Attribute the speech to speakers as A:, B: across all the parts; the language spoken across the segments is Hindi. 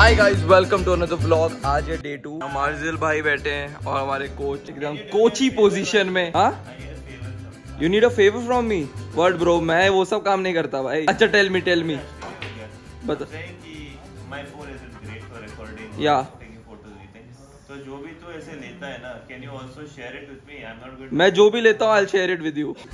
A: Hi guys, welcome to another vlog. आज है डे 2। मार्जिल भाई बैठे हैं और हमारे कोच एकदम कोची पोजीशन में। हाँ, you need a favour from me. What bro, मैं वो सब काम नहीं करता भाई। अच्छा टेल मी बता। या
B: तो जो भी तू ऐसे लेता है ना, can you also share it with me? I am not going.
A: मैं जो भी लेता हूँ I will share it with you.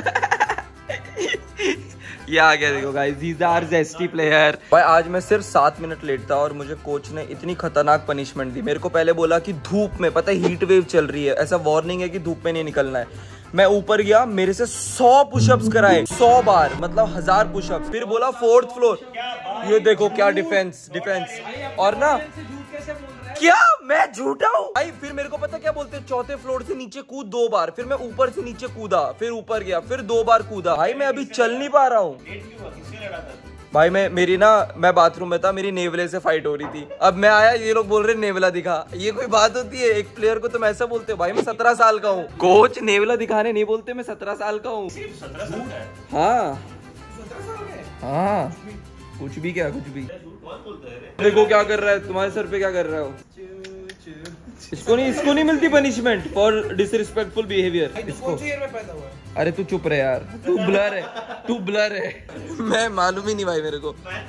A: ये आ गया, देखो गाइस, ही इज आवर जेस्टी प्लेयर। भाई आज मैं सिर्फ 7 मिनट लेट था और मुझे कोच ने इतनी खतरनाक पनिशमेंट दी। मेरे को पहले बोला कि धूप में, पता है हीट वेव चल रही है, ऐसा वार्निंग है कि धूप में नहीं निकलना है। मैं ऊपर गया, मेरे से 100 पुशअप्स कराए, 100 बार, मतलब 1000 पुशअप्स। फिर बोला 4th फ्लोर। ये देखो क्या डिफेंस और ना, क्या मैं झूठा हूँ भाई? फिर मेरे को पता क्या बोलते हैं, 4th फ्लोर से नीचे कूद 2 बार। फिर मैं ऊपर से नीचे कूदा, फिर ऊपर गया, फिर 2 बार कूदा। भाई मैं अभी चल नहीं पा रहा हूँ भाई। मैं बाथरूम में था, मेरी नेवले से फाइट हो रही थी। अब मैं आया, ये लोग बोल रहे नेवला दिखा। ये कोई बात होती है? एक प्लेयर को तुम ऐसा बोलते हो? भाई मैं 17 साल का हूँ। कोच नेवला दिखाने नहीं बोलते, मैं 17 साल का हूँ। हाँ, कुछ भी क्या, कुछ भी। देखो क्या कर रहा है, तुम्हारे सर पे क्या कर रहा हो। इसको नहीं मिलती पनिशमेंट फॉर डिसरिस्पेक्टफुल बिहेवियर। इसको अरे तू चुप रहे यार, तू ब्लर है। मैं मालूम ही नहीं भाई मेरे को।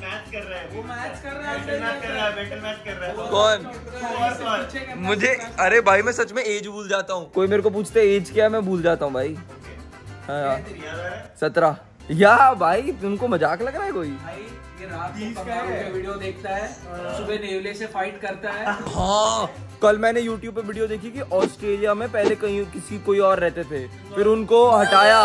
A: कौन? मुझे, अरे भाई मैं सच में एज भूल जाता हूँ। कोई मेरे को पूछते एज क्या है, मैं भूल जाता हूँ भाई। हाँ 17। या भाई तुमको मजाक लग रहा है कोई?
C: ये रात को वीडियो देखता है, सुबह नेवले से फाइट करता है।
A: हाँ, कल मैंने YouTube पे वीडियो देखी कि ऑस्ट्रेलिया में पहले कहीं कोई और रहते थे, फिर उनको हटाया।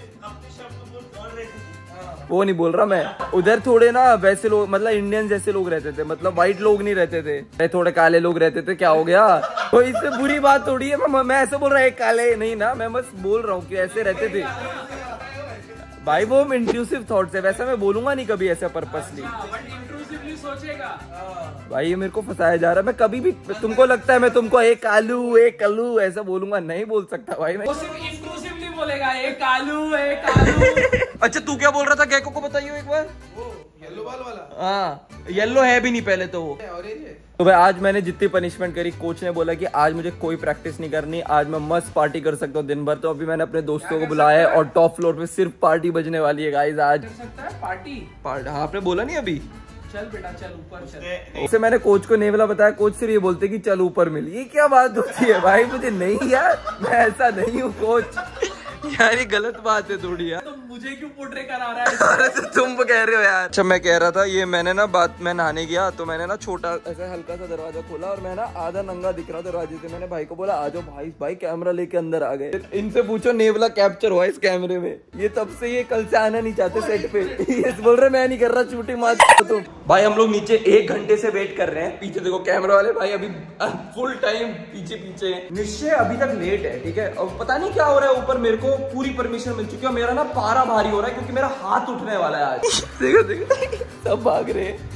A: वो नहीं बोल रहा मैं, उधर थोड़े ना वैसे लोग, मतलब इंडियन जैसे लोग रहते थे, मतलब व्हाइट लोग नहीं रहते थे, थोड़े काले लोग रहते थे। क्या हो गया? तो इससे बुरी बात थोड़ी है। मैं ऐसे बोल रहा है काले नहीं ना, मैं बस बोल रहा हूँ कि ऐसे रहते थे भाई। वो इंट्रूसिव थॉट्स है, वैसा मैं बोलूंगा नहीं कभी ऐसा पर्पसली।
C: सोचेगा
A: भाई ये मेरे को फंसाया जा रहा है। मैं कभी भी, तुमको लगता है मैं तुमको एक कालू ऐसा बोलूंगा? नहीं बोल सकता भाई मैं।
C: वो सिर्फ इंक्लूसिवली बोलेगा, एक कालू।
A: अच्छा तू क्या बोल रहा था? गैको को बताइयो एक बार।
D: वो येलो बाल वाला।
A: हाँ, येलो है भी नहीं पहले तो वो। तो भाई आज मैंने जितनी पनिशमेंट करी, कोच ने बोला कि आज मुझे कोई प्रैक्टिस नहीं करनी, आज मैं मस्त पार्टी कर सकता हूँ दिन भर। तो अभी मैंने अपने दोस्तों को बुलाया है और टॉप फ्लोर पे सिर्फ पार्टी बजने वाली है गाइस आज।
C: कर सकता है पार्टी।
A: हाँ, आपने बोला नहीं अभी?
C: चल बेटा चल ऊपर चल।
A: उससे मैंने कोच को नेवला बताया, कोच सिर्फ ये बोलते कि चल ऊपर मिल। ये क्या बात होती है भाई? मुझे नहीं यार, मैं ऐसा नहीं हूँ कोच। यार ये गलत बात है थोड़ी यार।
C: तो मुझे क्यों पोर्ट्रे करा रहा है?
A: अरे तो तुम कह रहे हो यार। अच्छा मैं कह रहा था, ये मैंने ना मैं नहाने गया तो मैंने ना छोटा ऐसा हल्का सा दरवाजा खोला और मैं ना आधा नंगा दिख रहा दरवाजे से। मैंने भाई को बोला आ जाओ भाई कैमरा लेके अंदर आ गए। इनसे पूछो नेवला कैप्चर हुआ इस कैमरे में। ये तब से ये कल से आना नहीं चाहते सेट पे। ये बोल रहे मैं नहीं कर रहा, शूटिंग मार तुम। भाई हम लोग नीचे 1 घंटे से वेट कर रहे हैं। पीछे देखो कैमरा वाले भाई अभी फुल टाइम पीछे। निश्चय अभी तक लेट है, ठीक है। अब पता नहीं क्या हो रहा है ऊपर, मेरे को पूरी परमिशन मिल चुकी है। मेरा ना पारा भारी हो रहा है क्योंकि मेरा हाथ उठने वाला है आज। देखो सब भाग रहे हैं।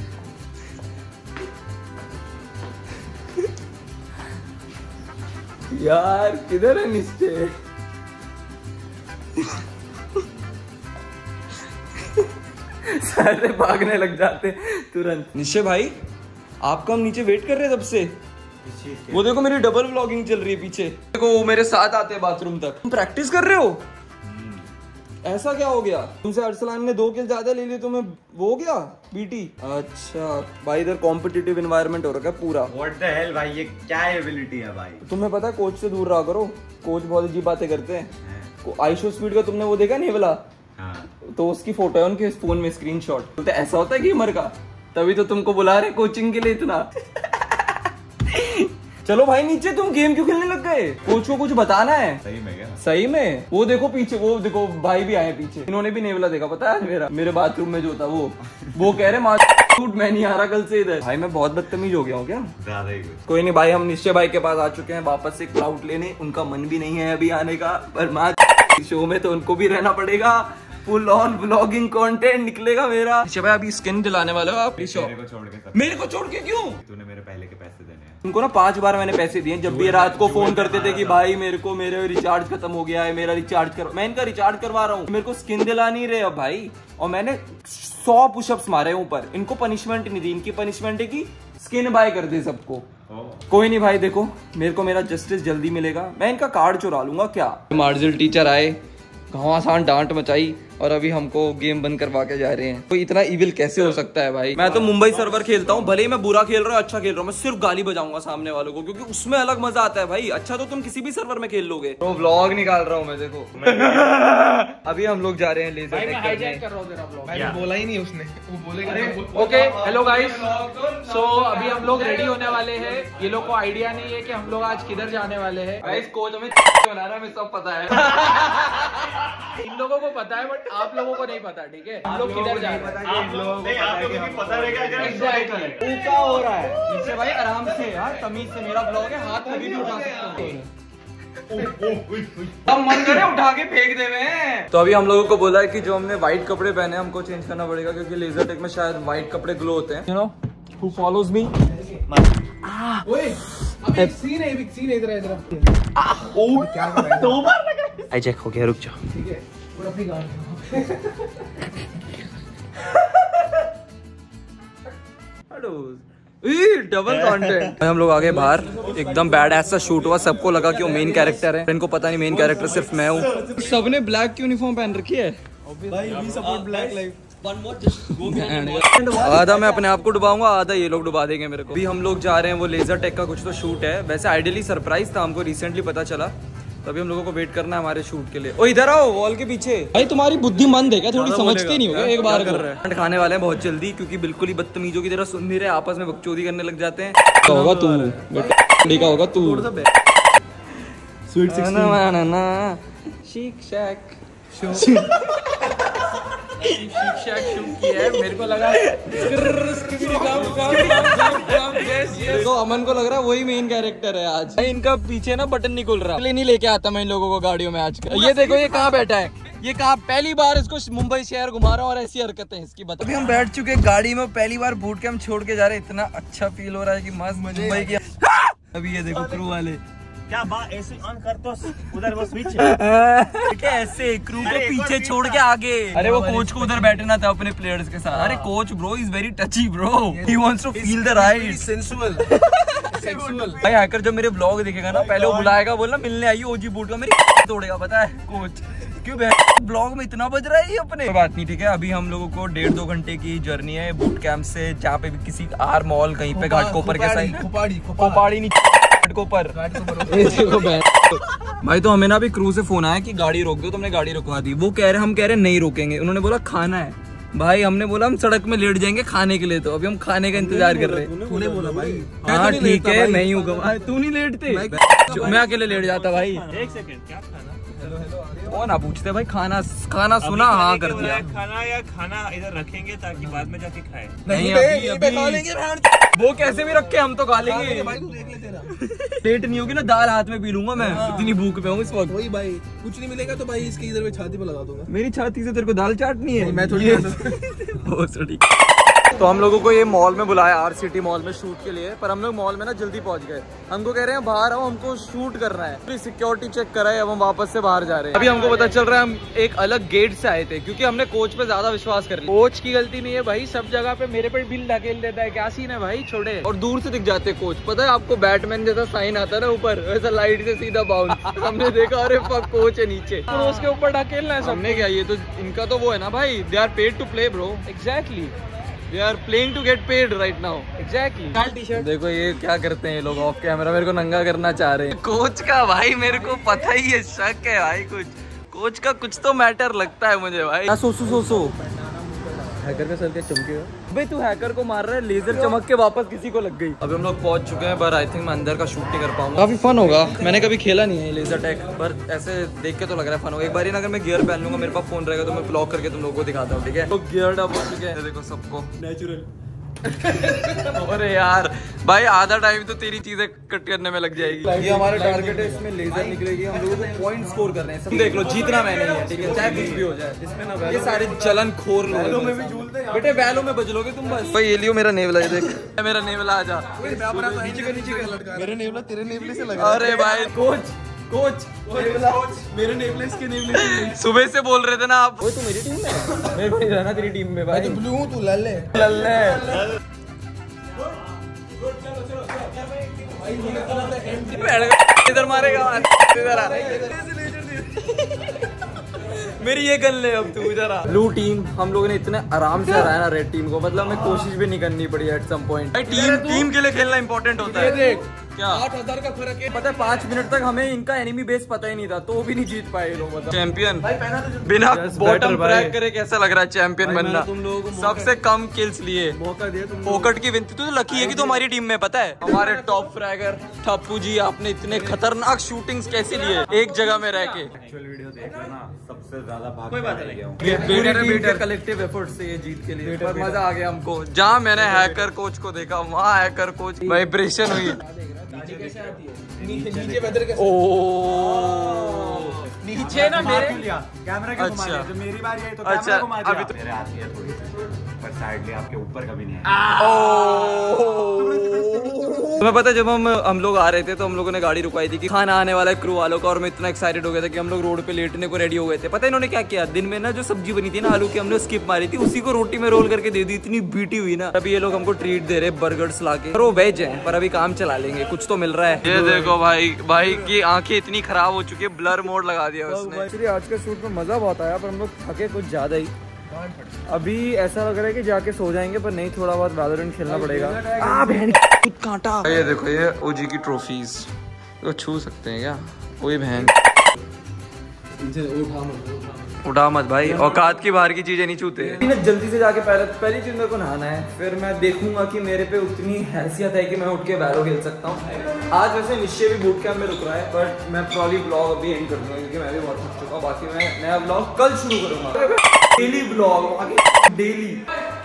A: यार किधर है निश्चय? सारे भागने लग जाते तुरंत। निश्चय भाई आपका हम नीचे वेट कर रहे हैं तब से। वो देखो मेरी डबल व्लॉगिंग चल रही है पीछे। देखो वो मेरे साथ आते हैं बाथरूम तक। तुम प्रैक्टिस कर रहे हो? ऐसा क्या हो गया? तुमसे अरसलान ने 2 किल ज्यादा ले लिए, तुम्हें वो हो गया बीटी? अच्छा भाई इधर कॉम्पिटिटिव एनवायरनमेंट हो रखा है पूरा।
B: What the hell भाई, ये क्या एबिलिटी है भाई?
A: तुम्हें पता है कोच से दूर रहा करो, कोच बहुत अजीब बातें करते हैं। आईशो स्पीड का तुमने वो देखा नहीं वाला?
B: हाँ।
A: तो उसकी फोटो है उनके फोन में, स्क्रीनशॉट। तो ऐसा होता है गेमर का, तभी तो तुमको बुला रहे कोचिंग के लिए इतना। चलो भाई नीचे, तुम गेम क्यों खेलने लग गए? कोच को कुछ बताना है।
B: सही में क्या?
A: सही में। वो देखो पीछे, वो देखो भाई भी आए पीछे। इन्होंने भी नेवला देखा पता है मेरे बाथरूम में जो था वो कह रहे मैं नहीं आ रहा कल से इधर। भाई मैं बहुत बदतमीज हो गया हूँ क्या?
B: ज्यादा ही।
A: कोई नहीं भाई, हम निश्चय भाई के पास आ चुके हैं वापस से क्लाउड लेने। उनका मन भी नहीं है अभी आने का, पर शो में तो उनको भी रहना पड़ेगा। फुल ऑन व्लॉगिंग कंटेंट निकलेगा मेरा। भाई अभी स्किन दिलाने वाले हो आप? मेरे को छोड़ के क्यों?
B: तूने मेरे पहले के पैसे देने हैं।
A: उनको ना 5 बार मैंने पैसे दिए। जब भी रात को फोन करते थे कि भाई मेरे रिचार्ज खत्म हो गया है, मेरा रिचार्ज कर। मैं इनका रिचार्ज करवा रहा हूँ, मेरे को स्किन दिला नहीं रहे अब भाई। और मैंने 100 पुशअप्स मारे ऊपर। इनको पनिशमेंट नहीं दी, इनकी पनिशमेंट है कि स्किन बाय कर दे सबको। कोई नहीं भाई, देखो मेरे को मेरा जस्टिस जल्दी मिलेगा, मैं इनका कार्ड चुरा लूंगा क्या। मार्जिल टीचर आए, घमासान डांट मचाई और अभी हमको गेम बंद करवा के जा रहे हैं। तो इतना इविल कैसे हो सकता है भाई। मैं तो मुंबई सर्वर खेलता हूँ, भले ही मैं बुरा खेल रहा हूँ अच्छा खेल रहा हूँ, मैं सिर्फ गाली बजाऊंगा सामने वालों को, क्योंकि उसमें अलग मजा आता है भाई। अच्छा तो तुम किसी भी सर्वर में खेल लोगे। तो व्लॉग निकाल रहा हूँ मैं, देखो अभी हम लोग जा रहे हैं लेजर टेक करने।
C: मैंने बोला ही नहीं उसने, वो बोलेगा। ओके हेलो गाइस, सो अभी हम लोग रेडी होने वाले हैं। ये लोग को आइडिया नहीं है कि हम लोग आज किधर जाने वाले हैं। गाइस कोच हमें बना रहा है, हमें सब पता है। इन लोगों को पता है बट आप लोगों को नहीं पता, ठीक है। हम लोग किधर जा रहे हैं
A: क्या हो रहा है नीचे भाई, आराम से यार, तमीज से। मेरा ब्लॉग है, हाथ कभी भी उठा सकते हो, मन करे उठा के फेंक देवे। तो अभी हम लोगों को बोला है कि जो हमने व्हाइट कपड़े पहने हमको चेंज करना पड़ेगा, क्योंकि लेजर टेक में शायद व्हाइट कपड़े ग्लो होते हैं। You know who follows me.
C: ओए अभी सीन है इधर
A: ओ क्या कर रहा है, 2 बार लगा। आई चेक हो गया, रुक जाओ।
C: ठीक है और अपनी गाड़ी
A: डबल कंटेंट। हम लोग आगे बाहर एकदम बैड ऐसा शूट हुआ, सबको लगा कि वो मेन कैरेक्टर है। इनको पता नहीं मेन कैरेक्टर सिर्फ मैं हूँ। सबने ब्लैक यूनिफॉर्म पहन रखी है। आधा मैं अपने आप को डुबाऊंगा, आधा ये लोग डुबा देंगे मेरे को। अभी हम लोग जा रहे हैं, वो लेजर टेक का कुछ तो शूट है। वैसे आइडियली सरप्राइज था, हमको रिसेंटली पता चला, तभी हम लोगों को वेट करना है हमारे शूट के लिए। ओ इधर आओ, वॉल के पीछे। भाई तुम्हारी बुद्धि मंद है क्या, थोड़ी समझती नहीं होगा। एक बार कर रहे हैं, खाने वाले हैं बहुत जल्दी, क्योंकि बिल्कुल ही बदतमीजों की तरह सुन नहीं रहे, आपस में बकचोदी करने लग जाते हैं। क्या होगा तू, का होगा तू। स्वीट 16 ना शीक शैक
C: मेरे को लगा
A: तो अमन को लग रहा है वही मेन कैरेक्टर है आज। इनका पीछे ना बटन नहीं खुल रहा, इसलिए नहीं लेके आता मैं इन लोगों को गाड़ियों में आज। ये देखो ये कहाँ बैठा है, ये कहाँ, पहली बार इसको मुंबई शहर घुमा रहा हूँ और ऐसी हरकतें हैं इसकी। बता, अभी हम बैठ चुके गाड़ी में, पहली बार बूट कैंप छोड़ के जा रहे हैं। इतना अच्छा फील हो रहा है कि मस्त मुंबई की। अभी ये देखो क्रू वाले
B: क्या बात, ऐसे ऑन कर तो उधर वो स्विच
A: ऐसे क्रू को पीछे छोड़ के आगे। अरे वो कोच को उधर बैठना था अपने प्लेयर्स के साथ। अरे coach bro is very touchy bro, he wants to feel the ride, sensual. भाई हैकर जब मेरे ब्लॉग देखेगा ना, पहले वो बुलाएगा, बोलना मिलने आई ओजी बूट का, मेरी तोड़ेगा पता है कोच। क्यों ब्लॉग में इतना बज रहा है ये अपने। कोई बात नहीं, ठीक है। अभी हम लोगों को 1.5-2 घंटे की जर्नी है बूट कैंप से, जहाँ पे भी किसी आर मॉल कहीं पे घाटकोपर के साइड, खोपाड़ी नहीं घाटकोपर। भाई तो हमें ना अभी क्रू से फोन आया कि गाड़ी रोक दो, तुमने गाड़ी रुकवा दी। वो कह रहे, हम कह रहे नहीं रोकेंगे, उन्होंने बोला खाना है। भाई हमने बोला हम सड़क में लेट जाएंगे खाने के लिए, तो अभी हम खाने का इंतजार कर रहे हैं।
C: तूने बोला भाई,
A: हाँ ठीक है, मैं ही हूँ। तू नहीं लेटते, मैं अकेले लेट जाता भाई।
B: 1 सेकंड, क्या खाना?
A: वो ना पूछते भाई, खाना सुना, हाँ कर दिया।
B: खाना इधर रखेंगे ताकि बाद में जाके खाए।
A: नहीं अभी खा लेंगे, वो कैसे भी रखे, हम तो खा लेंगे। लेट नहीं होगी ना, दाल हाथ में पी लूंगा मैं, इतनी भूख पे हूँ इस वक्त।
C: वही भाई, कुछ नहीं मिलेगा तो भाई इसके इधर में छाती पे लगा दूंगा।
A: मेरी छाती से तेरे को दाल चाटनी है?
C: मैं
A: थोड़ी तो हम लोगों को ये मॉल में बुलाया, आर सिटी मॉल में शूट के लिए, पर हम लोग मॉल में ना जल्दी पहुंच गए। हमको कह रहे हैं बाहर आओ, हमको शूट करना है। फिर सिक्योरिटी चेक कराए, अब हम वापस से बाहर जा रहे हैं। अभी हमको पता चल रहा है हम एक अलग गेट से आए थे, क्योंकि हमने कोच पे ज्यादा विश्वास कर लिया।
C: कोच की गलती नहीं है भाई, सब जगह पे मेरे पे बिल ढकेल देता है। क्या सीन है भाई, छोड़े।
A: और दूर से दिख जाते कोच, पता है आपको बैटमैन जैसा साइन आता है ना ऊपर, वैसा लाइट से सीधा बाउंस। हमने देखा अरे फक कोच है नीचे,
C: तो उसके ऊपर ढकेलना है।
A: हमने क्या, ये तो इनका तो वो है ना भाई, they are paid to play bro.
C: Exactly,
A: They are playing to get paid right now.
C: Exactly. टी-शर्ट
A: देखो ये क्या करते हैं ये लोग, ऑफ कैमरा मेरे को नंगा करना चाह रहे हैं। कोच का भाई मेरे को पता ही है, शक है भाई, कुछ कोच का कुछ तो मैटर लगता है मुझे भाई। सो हैकर का सर क्या चमकेगा भाई, तू हैकर को मार रहा है, लेजर चमक के वापस किसी को लग गई। अभी हम लोग पहुंच चुके हैं, पर आई थिंक मैं अंदर का शूट नहीं कर पाऊंगा। काफी फन होगा, मैंने कभी खेला नहीं है लेजर टैग, पर ऐसे देख के तो लग रहा है फन होगा। एक बार अगर मैं गियर पहन लूंगा, मेरे पास फोन रहेगा, तो मैं ब्लॉक करके तुम लोगों को दिखाता हूँ, ठीक है। तो गियर अप हो चुके हैं, देखो सबको नेचुरल। अरे यार भाई, आधा टाइम तो तेरी चीजें कट करने में लग जाएगी। ये हमारा टारगेट है, इसमें लेजर निकलेगी, हम लोगों को पॉइंट स्कोर करने हैं। सब देख लो, जीतना मैंने ही है, ठीक है, चाहे कुछ भी हो जाए। इसमें ना ये सारे चलन खोर लोग में भी झूलते हैं बेटे, बैलों में बज लोगे तुम बस। भाई ये लियो मेरा नेवला, ये देख मेरा नेवला, आजा नीचे
C: मेरे नेवला तेरे नेवले से लगा।
A: अरे भाई कोच
C: मेरे नेवले इसके नेवले।
A: सुबह से बोल रहे थे ना आप, तू मेरी टीम में, मेरे को नहीं रहना तेरी टीम में भाई।
C: ब्लू तू लल्ले।
A: इधर मारेगा, इधर आ मेरी ये गन ले अब तू जरा। ब्लू टीम हम लोगों ने इतने आराम से हराया ना रेड टीम को, मतलब हमें कोशिश भी नहीं करनी पड़ी एट सम पॉइंट। टीम के लिए खेलना इंपॉर्टेंट होता है। देख क्या 8000 का फर्क है, पता है 5 मिनट तक हमें इनका एनिमी बेस पता ही नहीं था, तो भी नहीं जीत पाए ये लोग। चैंपियन बिना बॉटम क्रैक करे कैसा लग रहा है चैंपियन बनना। तुम लोग सबसे कम किल्स लिए, मौका दिया तुम, फोकट की विनती। तू तो लकी है कि तू हमारी टीम में, पता है हमारे टॉप फ्रैगर ठप्पू जी, आपने इतने खतरनाक शूटिंग्स कैसे लिए एक जगह में रह के।
D: एक्चुअल वीडियो देख लेना, सबसे ज्यादा भाग गया
A: कलेक्टिव एफर्ट से ये जीत के लिए, पर मजा आ गया हमको। जहाँ मैंने हैकर कोच को देखा वहाँ हैकर कोच वाइब्रेशन हुई। नीचे वेदर के नीचे ना मेरे
D: कैमरा के घुमा दिया, जब मेरी बारी आई तो कैमरा घुमा दिया। अभी तो मेरे हाथ में थोड़ी पर साइडली आपके ऊपर कभी नहीं आया।
A: तुम्हें पता है जब हम लोग आ रहे थे तो हम लोगों ने गाड़ी रुकवाई थी कि खाना आने वाला है क्रू वालों का, और मैं इतना एक्साइटेड हो गया था कि हम लोग रोड पे लेटने को रेडी हो गए थे। पता है इन्होंने क्या किया, दिन में ना जो सब्जी बनी थी ना आलू की, हमने स्किप मारी थी, उसी को रोटी में रोल करके दे दी, इतनी बीटी हुई ना। अभी ये लोग हमको ट्रीट दे रहे बर्गर्स लाके, वो वेज है पर अभी काम चला लेंगे, कुछ तो मिल रहा है। ये देखो भाई की आंखें इतनी खराब हो चुकी है, ब्लर मोड लगा दिया उसने। आज का शूट में मजा बहुत आया, पर हम लोग थके कुछ ज्यादा ही। अभी ऐसा लग रहा है कि जाके सो जाएंगे, पर नहीं, थोड़ा बहुत वैलोरेंट खेलना पड़ेगा। खुद कांटा। ये देखो ये ओजी की ट्रॉफीज, तो छू सकते हैं क्या? कोई बहन उठा मत भाई, औकात की बाहर की चीजें नहीं छूते। मैं जल्दी से जाके पहली चीज मेरे को नहाना है, फिर मैं देखूंगा कि मेरे पे उतनी हैसियत है कि मैं उठ के वैलो खेल सकता हूँ। आज वैसे निश्चय भी बूट कैंप में रुक रहा है, बट मैं प्रॉब्ली ब्लॉग अभी एंड कर दूंगा क्योंकि मैं भी बहुत थक चुका हूँ। बाकी मैं नया ब्लॉग कल शुरू करूंगा, daily blog daily.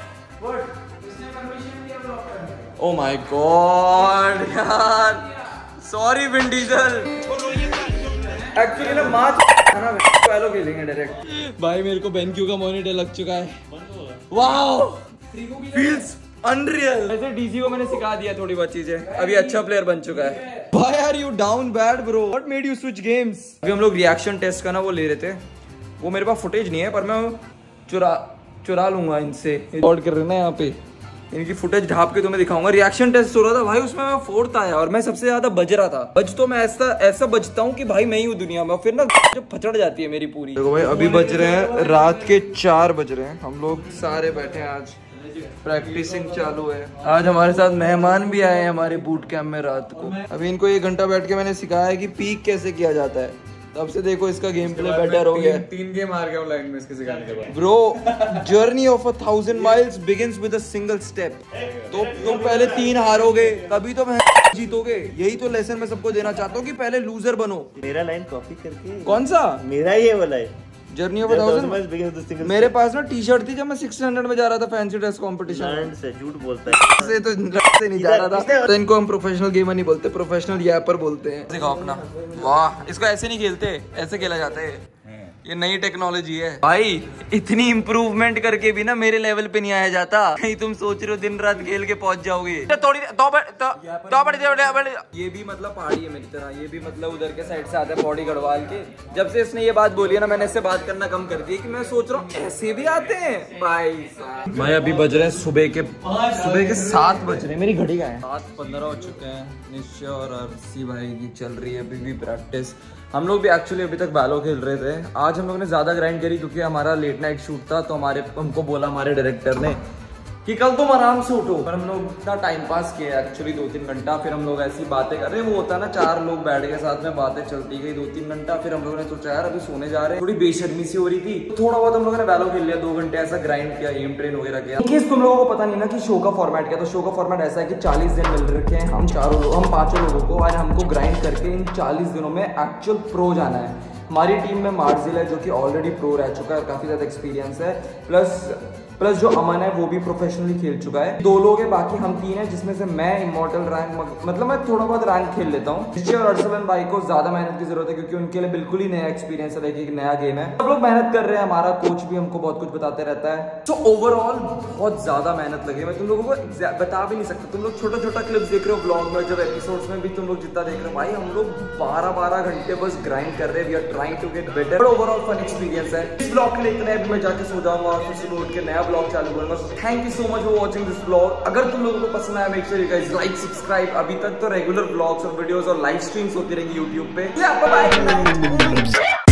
A: Oh my god यार, सॉरी विन डीजल। एक्चुअली ना मार्च ना वैलो खेलेंगे डायरेक्ट। भाई मेरे को बेनक्यू का मॉनिटर लग चुका है, वाओ फील्स अनरियल। वैसे डीसी को मैंने सिखा दिया थोड़ी बहुत चीजें, अभी अच्छा प्लेयर बन चुका है। Why are you down bad bro? What made you switch games? अभी हम लोग रिएक्शन टेस्ट का ना वो ले रहे थे, वो मेरे पास फुटेज नहीं है, पर मैं चुरा लूंगा इनसे। रिकॉर्ड कर रहे हैं ना यहाँ पे, इनकी फुटेज ढाप के तुम्हें दिखाऊंगा। रिएक्शन टेस्ट हो रहा था भाई, उसमें मैं 4th आया और मैं सबसे ज्यादा बज रहा था। बज तो मैं ऐसा बजता हूँ कि भाई मैं ही हूँ दुनिया में, फिर ना जब फचड़ जाती है मेरी पूरी। देखो भाई अभी बज रहे हैं रात के 4 बज रहे हैं, हम लोग सारे बैठे हैं, आज प्रैक्टिसिंग चालू है। आज हमारे साथ मेहमान भी आए हैं हमारे बूट कैंप में रात को। अभी इनको 1 घंटा बैठ के मैंने सिखाया है कि पीक कैसे किया जाता है, तब से देखो इसका गेम प्ले बेटर हो गया।
D: 3 गेम हार गया लाइन में इसके सिखाने के बाद।
A: Bro journey of 1000 miles begins with a single step. तो तुम पहले 3 हारोगे तभी तो मैं जीतोगे। यही तो लेसन मैं सबको देना चाहता हूँ कि पहले लूजर बनो।
B: मेरा लाइन कॉपी करके।
A: कौन सा?
B: मेरा ये वाला है,
A: जर्नी ऑफ 1000। मेरे पास ना टी शर्ट थी जब मैं 600 में जा रहा था फैंसी ड्रेस कॉम्पिटिशन से। झूठ बोलता है, से तो से नहीं जा रहा था। तो इनको हम प्रोफेशनल गेमर नहीं बोलते, प्रोफेशनल यैपर बोलते हैं। दिखाओ अपना, वाह इसको ऐसे नहीं खेलते, ऐसे खेला जाता है। ये नई टेक्नोलॉजी है भाई, इतनी इम्प्रूवमेंट करके भी ना मेरे लेवल पे नहीं आया जाता। नहीं तुम सोच रहे हो दिन रात खेल के पहुंच जाओगे। थोड़ी ये भी मतलब पहाड़ी है मेरी तरह, ये भी मतलब उधर के साइड से आता है पौड़ी गढ़वाल के। जब से इसने ये बात बोली है ना, मैंने इससे बात करना कम कर दी कि मैं सोच रहा हूँ ऐसे भी आते हैं भाई। अभी बज रहे हैं सुबह के 7 बज रहे हैं। मेरी घड़ी का है 7:15 हो चुके हैं। निश्चय और अर्सी भाई की चल रही है अभी भी प्रैक्टिस। हम लोग भी एक्चुअली अभी तक वैलो खेल रहे थे। आज हम लोग ने ज़्यादा ग्राइंड करी क्योंकि हमारा लेट नाइट शूट था, तो हमको बोला हमारे डायरेक्टर ने कि कल तुम आराम से उठो। पर हम लोग इतना टाइम पास किया एक्चुअली 2-3 घंटा। फिर हम लोग ऐसी बातें कर रहे, वो होता ना 4 लोग बैठ के साथ में बातें चलती गई 2-3 घंटा। फिर हम लोगों ने सोचा यार अभी सोने जा रहे हैं, थोड़ी बेशर्मी सी हो रही थी, थोड़ा बहुत हम लोगों ने वैलो खेल लिया। 2 घंटे ऐसा ग्राइंड किया, एम ट्रेन वगैरह किया। इनकेस तुम लोगों को पता नहीं ना कि शो का फॉर्मेट क्या, तो शो का फॉर्मेट ऐसा है कि 40 दिन मिल रखे हैं हम 5 लोगों को, और हमको ग्राइंड करके इन 40 दिनों में एक्चुअल प्रो जाना है। हमारी टीम में मार्जिल है जो कि ऑलरेडी प्रो रह चुका है और काफ़ी ज़्यादा एक्सपीरियंस है, प्लस जो अमन है वो भी प्रोफेशनली खेल चुका है। 2 लोग हैं, बाकी हम 3 हैं, जिसमें से मैं इमॉर्टल रैंक मतलब मैं थोड़ा बहुत रैंक खेल लेता हूँ। निश्चय और अर्सलन भाई को ज़्यादा मेहनत की जरूरत है क्योंकि उनके लिए बिल्कुल ही नया एक्सपीरियंस है, एक नया गेम है। सब लोग मेहनत कर रहे हैं, हमारा कोच भी हमको बहुत कुछ बताते रहता है। तो ओवरऑल बहुत ज़्यादा मेहनत लगी। मैं तुम लोगों को बता भी नहीं सकता। तुम लोग छोटा क्लिप्स देख रहे हो ब्लॉग में, जब एपिसोड्स में भी तुम लोग जितना देख रहे हो भाई, हम लोग 12-12 घंटे बस ग्राइंड कर रहे हैं। We are trying to get better, but overall fun experience है। इस ब्लॉग के लिए इतना है, मैं जाके सो जाऊंगा और फिर सुबह उठ के नया ब्लॉग चालू करूंगा। So thank you so much for watching this blog. अगर तुम लोगों को पसंद आया, make sure you guys like subscribe. अभी तक तो रेगुलर ब्लॉग्स और वीडियोस और लाइव स्ट्रीम्स होती रहेंगी यूट्यूब पे। बाय।